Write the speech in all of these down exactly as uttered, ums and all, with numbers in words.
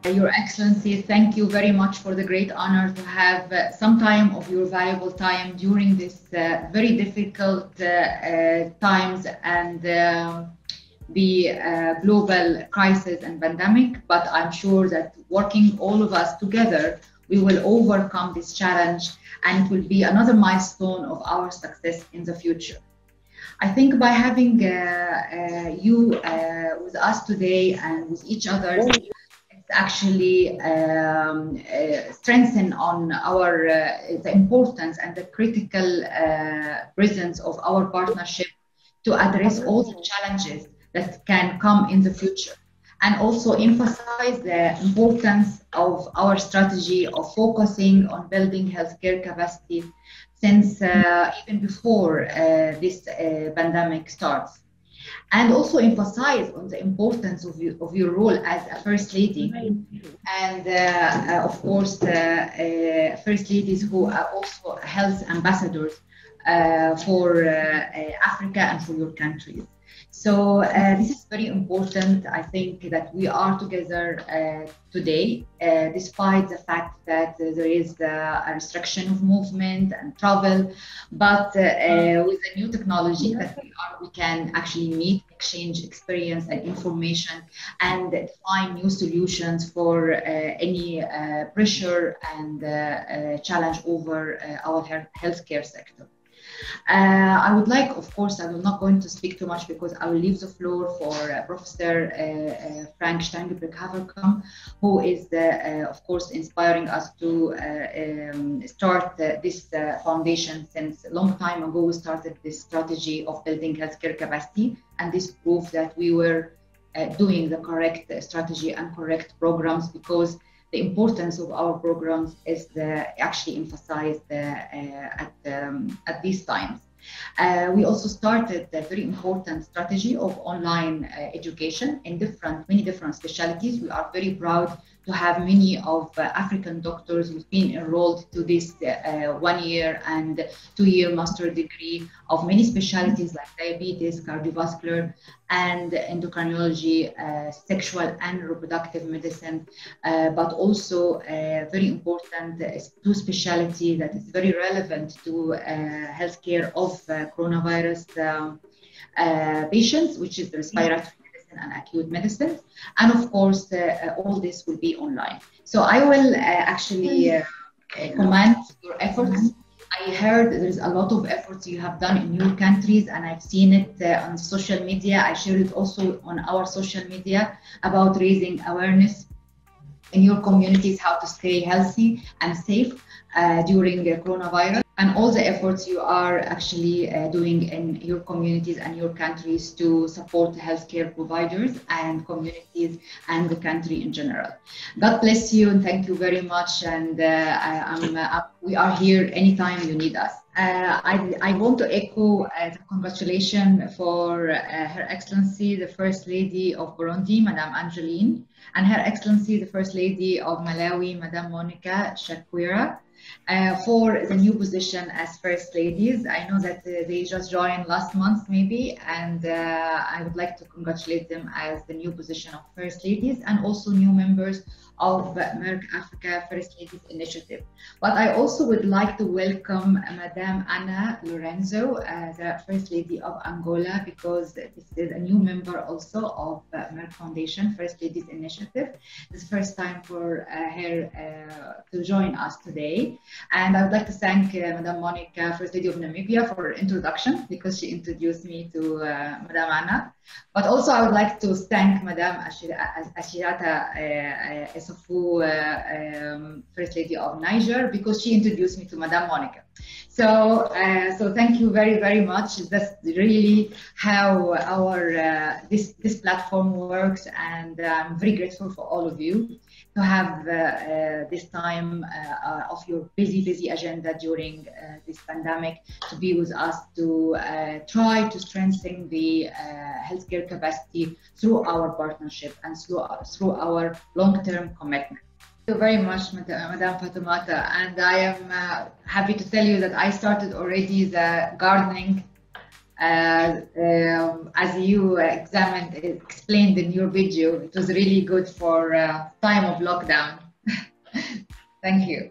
Your Excellency, thank you very much for the great honor to have uh, some time of your valuable time during this uh, very difficult uh, uh, times and uh, the uh, global crisis and pandemic. But I'm sure that working all of us together, we will overcome this challenge and it will be another milestone of our success in the future. I think by having uh, uh, you uh, with us today and with each other, it's actually um, uh, strengthen on our uh, the importance and the critical uh, presence of our partnership to address all the challenges that can come in the future, and also emphasize the importance of our strategy of focusing on building healthcare capacity since uh, even before uh, this uh, pandemic starts. And also emphasize on the importance of, you, of your role as a First Lady. And uh, uh, of course, uh, uh, First Ladies who are also health ambassadors uh, for uh, uh, Africa and for your countries. So uh, this is very important. I think that we are together uh, today, uh, despite the fact that uh, there is uh, a restriction of movement and travel, but uh, uh, with the new technology that we, are, we can actually meet, exchange experience and information, and find new solutions for uh, any uh, pressure and uh, uh, challenge over uh, our healthcare sector. Uh, I would like, of course, I will not going to speak too much because I will leave the floor for uh, Professor uh, uh, Frank Stangenberg Haverkamp, who is, uh, uh, of course, inspiring us to uh, um, start uh, this uh, foundation since a long time ago. We started this strategy of building healthcare capacity, and this proved that we were uh, doing the correct uh, strategy and correct programs, because the importance of our programs is the, actually emphasized uh, uh, at, um, at these times. Uh, we also started a very important strategy of online uh, education in different, many different specialties. We are very proud to have many of uh, African doctors who've been enrolled to this uh, one year and two year master degree of many specialties like diabetes, cardiovascular, and endocrinology, uh, sexual and reproductive medicine, uh, but also uh, very important uh, two specialty that is very relevant to uh, healthcare of uh, coronavirus uh, uh, patients, which is the respiratory and acute medicine, and of course uh, all this will be online. So I will uh, actually uh, commend your efforts. I heard there's a lot of efforts you have done in your countries, and I've seen it uh, on social media. I shared it also on our social media about raising awareness in your communities how to stay healthy and safe uh, during the coronavirus, and all the efforts you are actually uh, doing in your communities and your countries to support healthcare providers and communities and the country in general. God bless you and thank you very much. And uh, I, I'm, uh, we are here anytime you need us. Uh, I, I want to echo uh, the congratulations for uh, Her Excellency, the First Lady of Burundi, Madame Angeline, and Her Excellency, the First Lady of Malawi, Madame Monica Shakwira, uh, for the new position as First Ladies. I know that uh, they just joined last month maybe, and uh, I would like to congratulate them as the new position of First Ladies and also new members of Merck Africa First Ladies Initiative. But I also would like to welcome Madame Ana Lorenzo, uh, the First Lady of Angola, because this is a new member also of uh, Merck Foundation First Ladies Initiative. It's the first time for uh, her uh, to join us today. And I would like to thank uh, Madame Monica, First Lady of Namibia, for her introduction, because she introduced me to uh, Madame Ana. But also I would like to thank Madame Ashirata uh, Esofu, uh, um, First Lady of Niger, because she introduced me to Madame Monica. So, uh, so thank you very, very much. That's really how our uh, this this platform works, and I'm very grateful for all of you to have uh, uh, this time uh, uh, of your busy, busy agenda during uh, this pandemic to be with us to uh, try to strengthen the uh, healthcare capacity through our partnership and through, through our long-term commitment. Thank you very much, Madame Fatimata, and I am uh, happy to tell you that I started already the gardening Uh, um, as you examined, explained in your video, it was really good for uh, time of lockdown. Thank you.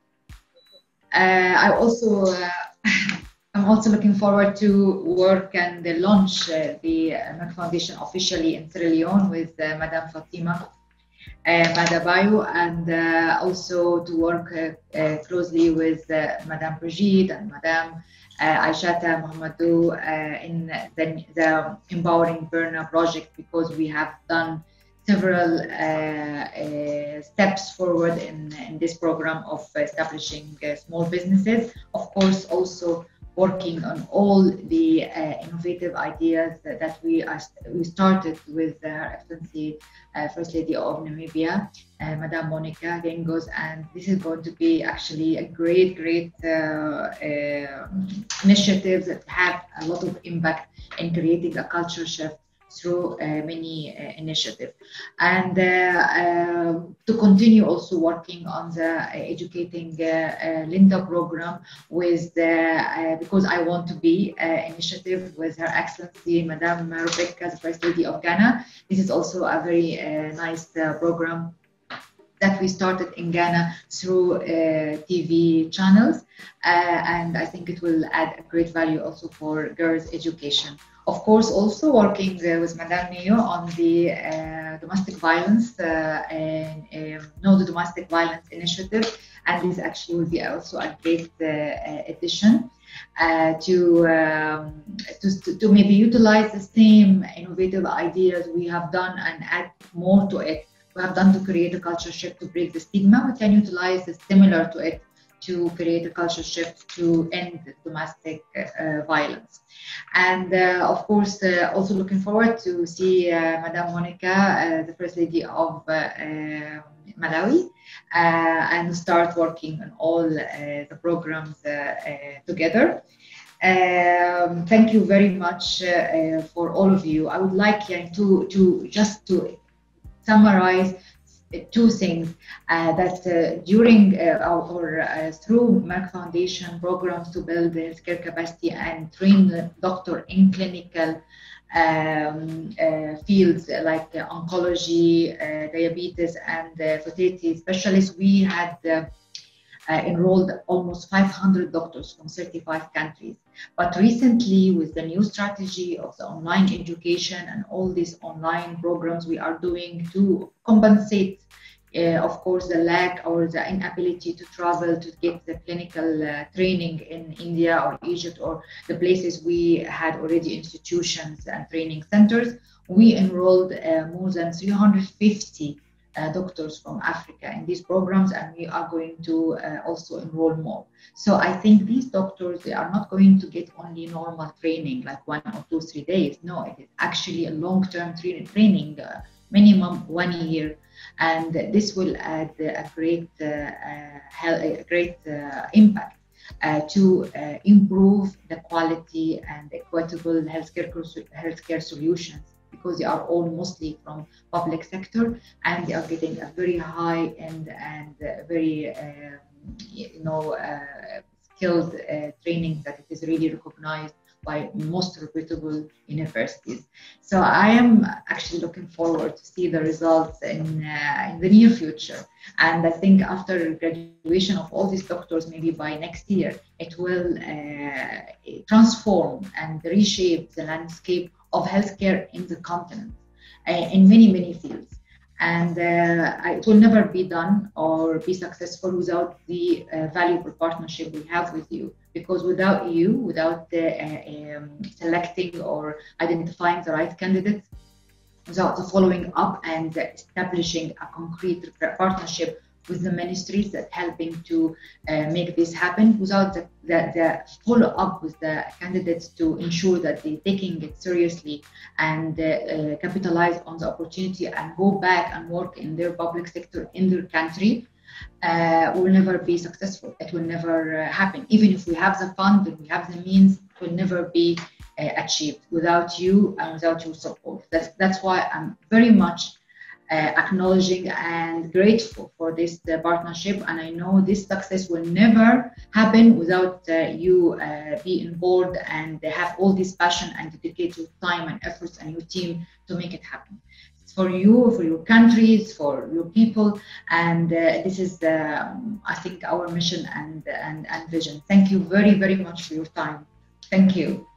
Uh, I also, uh, I'm also looking forward to work and uh, launch uh, the Merck Foundation officially in Sierra Leone with uh, Madame Fatima uh, Madabayo, and uh, also to work uh, uh, closely with uh, Madame Brigitte and Madame uh, Aishata Mohamedou uh, in the, the Empowering Burna project, because we have done several uh, uh, steps forward in, in this program of establishing uh, small businesses. Of course, also working on all the uh, innovative ideas that, that we are we started with uh, Her Excellency uh, First Lady of Namibia, uh, Madame Monica Gengos, and this is going to be actually a great, great uh, uh, initiative that have a lot of impact in creating a culture shift through uh, many uh, initiatives, and uh, uh, to continue also working on the uh, educating uh, uh, Linda program with the, uh, because I want to be uh, initiative with Her Excellency Madame Rebecca, the First Lady of Ghana. This is also a very uh, nice uh, program that we started in Ghana through uh, T V channels, uh, and I think it will add a great value also for girls' education. Of course, also working uh, with Madame Neo on the uh, domestic violence uh, and um, No to Domestic Violence initiative, and this actually will be also a great uh, addition uh, to, um, to to maybe utilize the same innovative ideas we have done and add more to it. We have done to create a culture shift to break the stigma. We can utilize the similar to it to create a culture shift to end domestic uh, violence. And uh, of course, uh, also looking forward to see uh, Madame Monica, uh, the First Lady of uh, uh, Malawi, uh, and start working on all uh, the programs uh, uh, together. Um, thank you very much uh, uh, for all of you. I would like uh, to, to just to summarize two things uh, that uh, during uh, or uh, through Merck Foundation programs to build the healthcare capacity and train the doctor in clinical um, uh, fields like uh, oncology, uh, diabetes, and uh, fertility specialists, we had uh, uh, enrolled almost five hundred doctors from thirty-five countries. But recently, with the new strategy of the online education and all these online programs we are doing to compensate, uh, of course, the lack or the inability to travel to get the clinical uh, training in India or Egypt or the places we had already institutions and training centers, we enrolled uh, more than three hundred fifty Uh, doctors from Africa in these programs, and we are going to uh, also enroll more. So I think these doctors, they are not going to get only normal training like one or two, three days. No, it is actually a long-term tra- training, uh, minimum one year, and this will add a great, uh, uh, a great uh, impact uh, to uh, improve the quality and equitable healthcare healthcare solutions, because they are all mostly from public sector, and they are getting a very high and and uh, very uh, you know uh, skilled uh, training that it is really recognized by most reputable universities. So I am actually looking forward to see the results in uh, in the near future, and I think after graduation of all these doctors, maybe by next year, it will uh, transform and reshape the landscape of healthcare in the continent uh, in many, many fields. And uh, it will never be done or be successful without the uh, valuable partnership we have with you. Because without you, without the, uh, um, selecting or identifying the right candidates, without the following up and establishing a concrete partnership with the ministries that helping to uh, make this happen, without the, the, the follow up with the candidates to ensure that they're taking it seriously and uh, uh, capitalize on the opportunity and go back and work in their public sector in their country, uh, will never be successful. It will never uh, happen. Even if we have the fund and we have the means, it will never be uh, achieved without you and without your support. That's, that's why I'm very much uh, acknowledging and grateful for this uh, partnership. And I know this success will never happen without uh, you uh, being involved and have all this passion and dedicate your time and efforts and your team to make it happen. It's for you, for your countries, for your people, and uh, this is, um, I think, our mission and, and, and vision. Thank you very, very much for your time. Thank you.